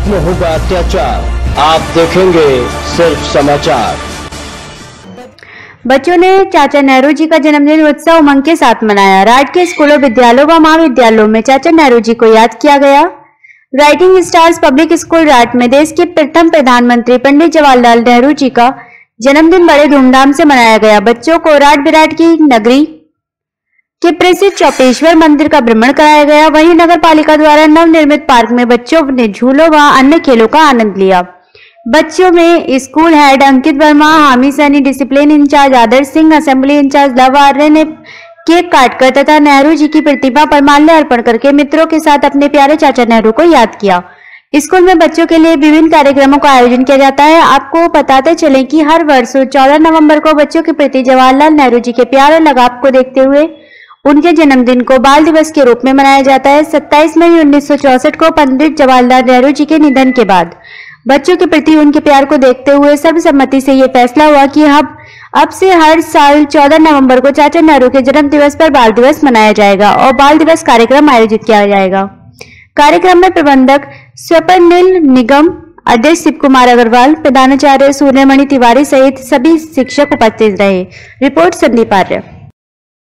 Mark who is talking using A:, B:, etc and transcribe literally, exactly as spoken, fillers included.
A: खत्म होगा अत्याचार। आप देखेंगे सिर्फ समाचार।
B: बच्चों ने चाचा नेहरू जी का जन्मदिन उत्सव उमंग के साथ मनाया। राट के स्कूलों, विद्यालयों व महाविद्यालयों में चाचा नेहरू जी को याद किया गया। राइटिंग स्टार्स पब्लिक स्कूल राट में देश के प्रथम प्रधानमंत्री पंडित जवाहरलाल नेहरू जी का जन्मदिन बड़े धूमधाम से मनाया गया। बच्चों को राट विराट की नगरी के प्रसिद्ध चौपेश्वर मंदिर का भ्रमण कराया गया। वहीं नगर पालिका द्वारा नवनिर्मित पार्क में बच्चों ने झूलों व अन्य खेलों का आनंद लिया। बच्चों में school head Ankit Verma, Hami Saini, discipline incharge Adarsh Singh, assembly incharge Luv Arya ने केक काटकर तथा नेहरू जी की प्रतिमा पर माल्य अर्पण करके मित्रों के साथ अपने प्यारे चाचा नेहरू को याद किया। स्कूल में बच्चों के लिए विभिन्न कार्यक्रमों का आयोजन किया जाता है। आपको बताते चलें कि हर वर्ष चौदह नवंबर को बच्चों के प्रति जवाहरलाल नेहरू जी के प्यार और लगाव को देखते हुए उनके जन्मदिन को बाल दिवस के रूप में मनाया जाता है। सत्ताईस मई उन्नीस सौ चौसठ को पंडित जवाहरलाल नेहरू जी के निधन के बाद बच्चों के प्रति उनके प्यार को देखते हुए सर्वसम्मति से यह फैसला हुआ कि अब अब से हर साल चौदह नवंबर को चाचा नेहरू के जन्म दिवस पर बाल दिवस मनाया जाएगा और बाल दिवस कार्यक्रम आयोजित किया जाएगा। कार्यक्रम में प्रबंधक स्वप्निल निगम, अध्यक्ष शिव कुमार अग्रवाल, प्रधानाचार्य सूर्यमणि तिवारी सहित सभी शिक्षक उपस्थित रहे। रिपोर्ट संदीप आर्य।